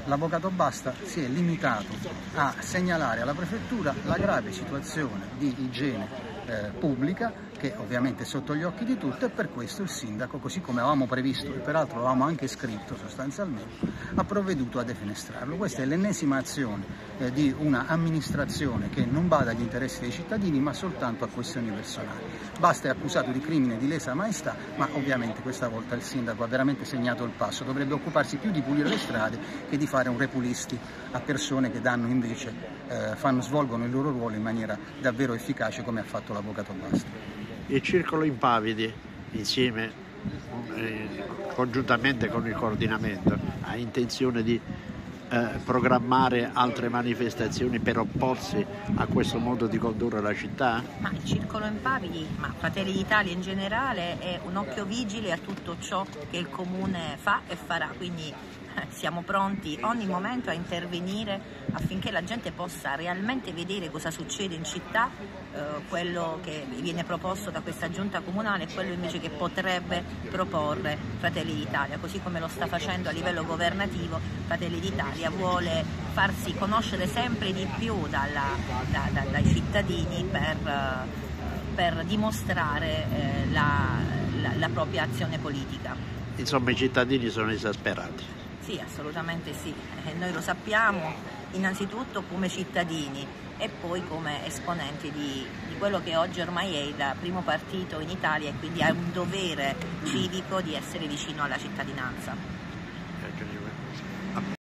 l'avvocato Basta si è limitato a segnalare alla prefettura la grave situazione di igiene pubblica, che ovviamente è sotto gli occhi di tutti, e per questo il sindaco, così come avevamo previsto e peraltro avevamo anche scritto sostanzialmente, ha provveduto a defenestrarlo. Questa è l'ennesima azione di una amministrazione che non bada agli interessi dei cittadini ma soltanto a questioni personali. Basta è accusato di crimine di lesa maestà, ma ovviamente questa volta il sindaco ha veramente segnato il passo, dovrebbe occuparsi più di pulire le strade che di fare un repulisti a persone che danno invece, svolgono il loro ruolo in maniera davvero efficace, come ha fatto l'avvocato Basta. Il Circolo Impavidi, insieme, congiuntamente con il coordinamento, ha intenzione di programmare altre manifestazioni per opporsi a questo modo di condurre la città? Ma il Circolo Impavidi, ma Fratelli d'Italia in generale, è un occhio vigile a tutto ciò che il Comune fa e farà, quindi siamo pronti ogni momento a intervenire affinché la gente possa realmente vedere cosa succede in città, quello che viene proposto da questa giunta comunale e quello invece che potrebbe proporre Fratelli d'Italia, così come lo sta facendo a livello governativo. Fratelli d'Italia vuole farsi conoscere sempre di più dai cittadini per dimostrare la propria azione politica. Insomma, i cittadini sono esasperati. Sì, assolutamente sì, noi lo sappiamo innanzitutto come cittadini e poi come esponenti di quello che oggi ormai è il primo partito in Italia, e quindi ha un dovere civico di essere vicino alla cittadinanza.